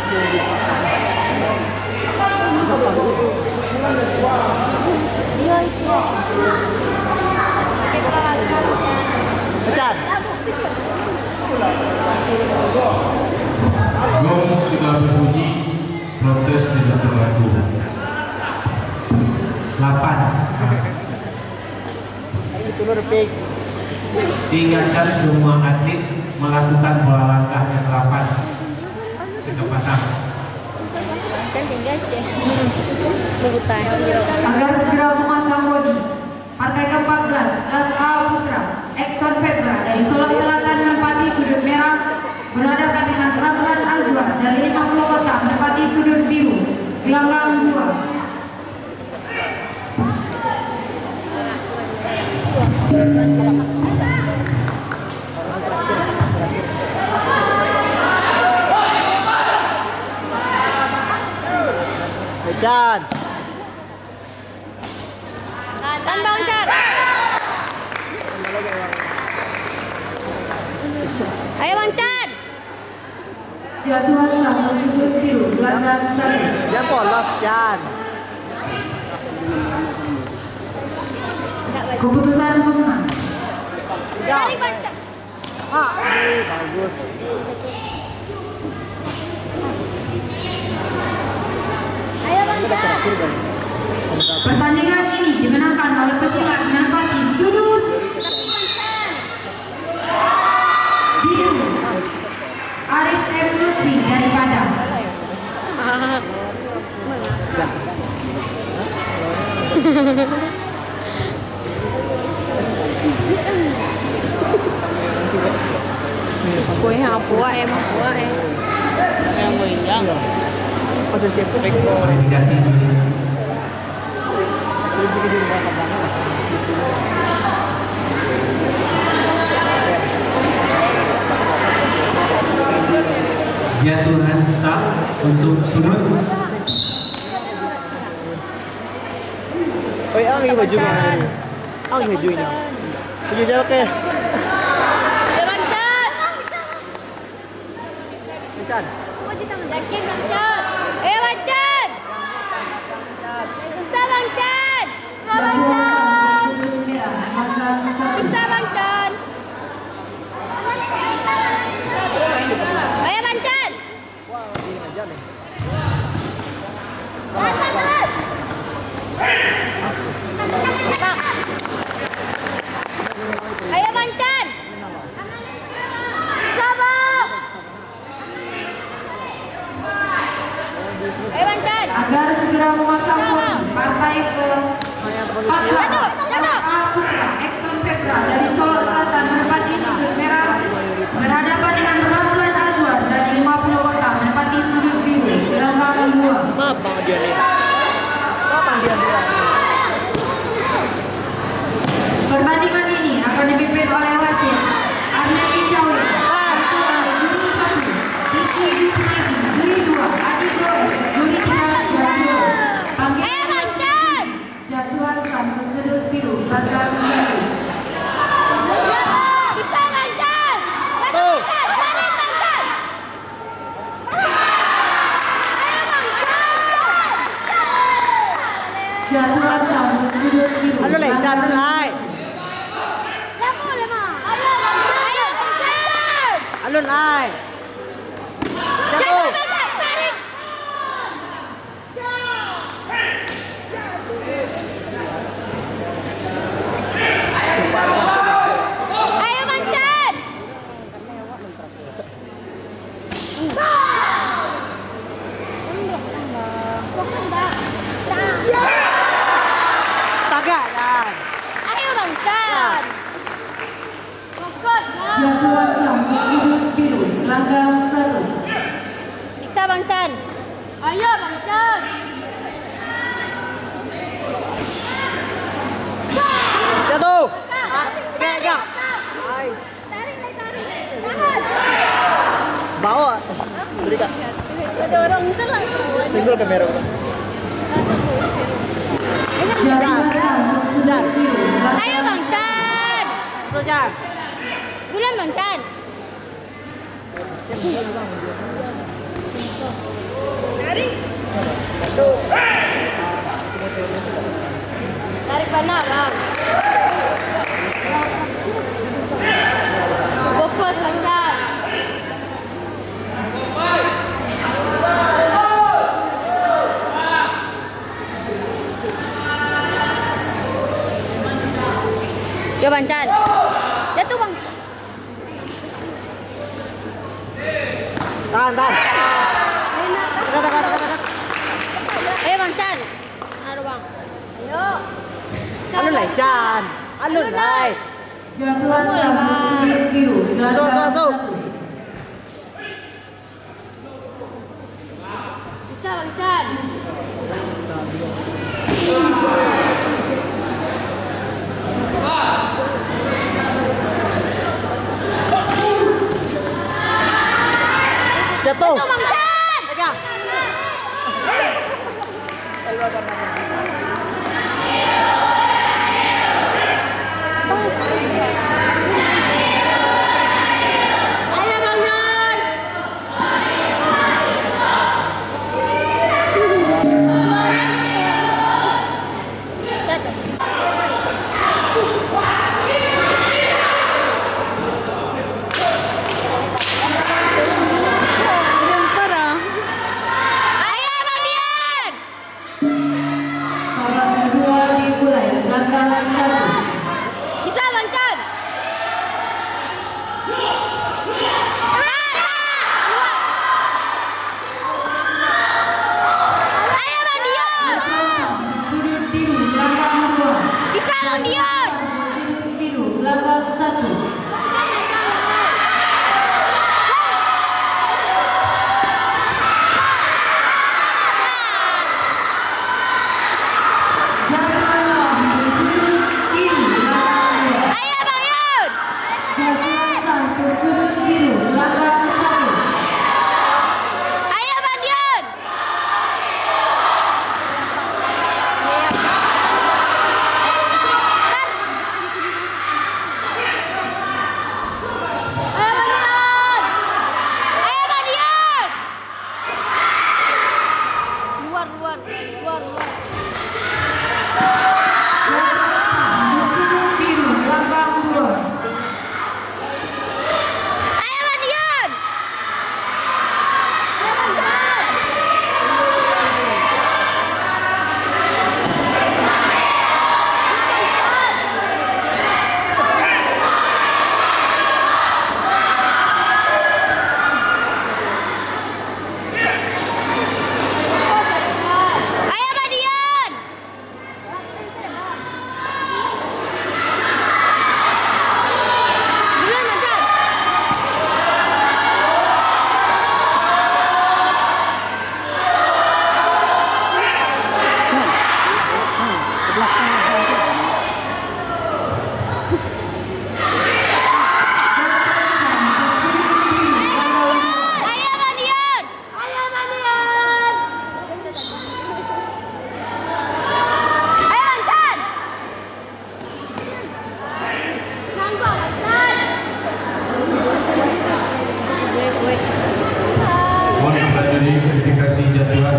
Gong sudah berbunyi, protes tidak berlaku. 8. Diingatkan semua atlet melakukan bola langkah yang 8 sikap pasang. Agar segera memasang bodi, partai ke-14 kelas A Putra Exxon Febra dari Solo Selatan menempati sudut merah berhadapan dengan Ramlan Azwar dari 50 Kota menempati sudut biru gelanggang 2. Chan. Tan Bang Chan. Ayo Bang Chan. Jatuhan satu sudut biru gelanggang 1. Ya polos Chan. Keputusan pemenang. Tarik Bang Chan. Bagus. Ayo Bang Chan. Pertandingan ini dimenangkan oleh pesilat menempati sudut biru Arif M. Lutfi dari Padang. Kualifikasi jatuhan sah untuk sudut. Oi, ang lagi bajunya. Ang bajunya. Baju siapa ke? Ayo Bang Chan. Chan. Yakin Bang Chan. Ayo Bang Chan. Bisa Bang Chan. Jatuhan sudut merah gelanggang 1. Bisa Bang Chan. Ayo Bang Chan. Ayo Bang Chan. Sabar. Ayo Bang Chan. Agar segera memasang bodi, partai ke-14 kelas A Putra Exxon Febra dari Solo Selatan menempati sudut merah berhadapan dengan Ramlan Azwar dari 50 Kota menempati sudut biru gelanggang 2. Maaf dia nih. Pertandingan ini akan dipimpin oleh wasit Arneti Syawi, yaitu oleh juri 1 Diki Disnegi, juri 2 Adi Goes, juri 3 Jatio. Panggilan wasit jatuhan sah untuk sudut biru gelanggang 1. Bisa Bang Chan. Tarik Bang Chan. Ayo Bang Chan. Jatuhan sah untuk sudut biru Ano lang, Chan gelanggang lai. Ayo Bang Chan. Alun ai. Jatuh Bang Chan. Tarik. Ayo Bang Chan. Tagak Chan. Ayo Bang Chan. Fokus. jatuhan sah untuk sudut biru gelanggang 1. Bisa Bang Chan. Ayo Bang Chan. Jatuh. Enggak. Tahan. Bawa. Beri Kak. Ada orang salah. Tinggal kamera. Jatuhan sah untuk sudut biru Ayo gelanggang Bang Chan. So Chan. Duluan Bang Chan. Tarik mana, Bang? Fokus, Bangsan. Yo, Bangsan. Jatuh, Bang. Tahan. Ayo, Bangsan. Aduh, Bang. Ayo. Alun lai Chan. Alun lai. Jatuhan sah untuk sudut biru gelanggang Masuk. 1. Bisa, Bangsan. Jatuh. Jatuh, Bangsan. Pegang. Ayo, Bangsan. Ayo, Bang Dian. Babak kedua dimulai gelanggang 1. Bisa, Bangsan. Ayo, Bang Dian. Sudut biru gelanggang 2. Bisa, Bang Dian. Sudut biru gelanggang 1. Jatuhan sah untuk sudut biru gelanggang 2. Ayo, Bang Yun. Jatuhan sah untuk sudut biru gelanggang 1. Ayo, Bang Dian. Ayo, Bang Dian. Luar. Jatuhan sah untuk sudut biru gelanggang 2. Ayo, Bang Dian. Ayo, Bang Dian. Duluan, Bangsan. Jatuhan sah untuk sudut biru gelanggang 2. Ayo, Bang Dian. Ayo, Bang Dian. Ayo, Bangsan. Sangkut, Bangsan. Boleh prajurit verifikasi jadwal.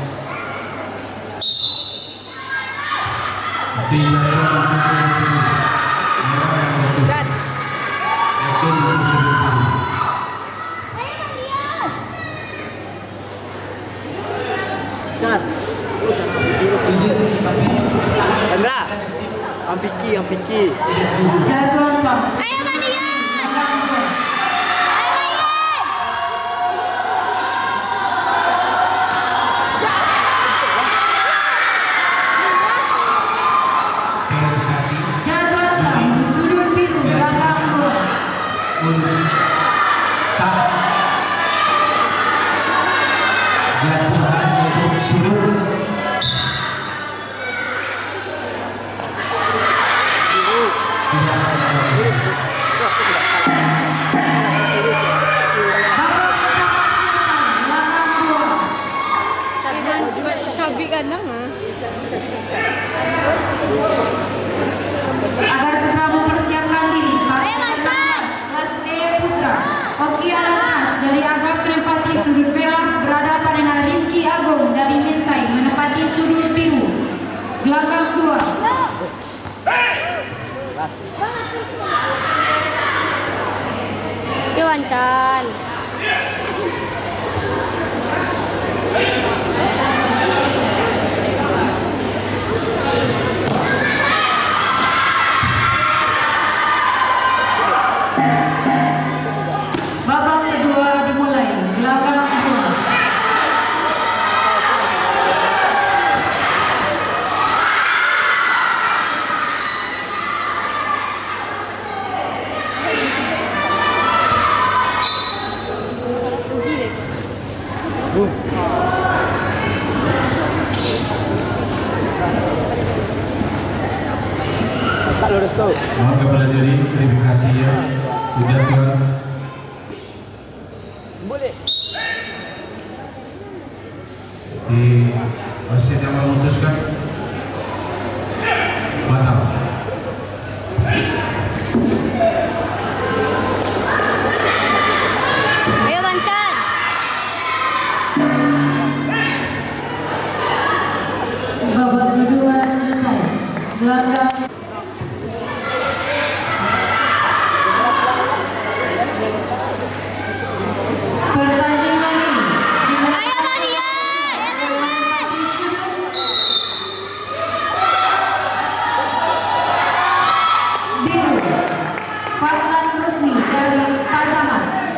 Chan. Izin tapi Chandra. Ampiki. Jatuhan sah. Ayo, Bang Dian. Gelanggang 2. verifikasi Jatuhan sah untuk sudut biru gelanggang 2. sah. Jatuhan untuk sudut tidak Babak pertama selesai gelanggang 2. Cabi kandang, Agar segera mempersiapkan diri para Ayo, Bangsan. kelas E Putra. Hoki Alatnas dari Agam menempati sudut merah berhadapan Wancan. Babak kedua dimulai. Gelanggang 2. Tak lurus tu. Mohon kepada juri verifikasinya. Hujan Tuhan. Boleh. Di wasit yang memutuskan batal. Ayo Wancan. Babak kedua selesai. Gelanggang